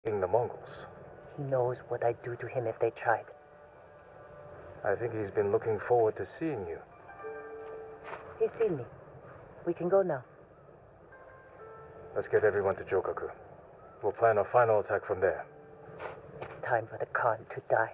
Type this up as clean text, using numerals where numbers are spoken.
the Mongols. He knows what I'd do to him if they tried. I think he's been looking forward to seeing you. He's seen me. We can go now. Let's get everyone to Jokaku. We'll plan a final attack from there. It's time for the Khan to die.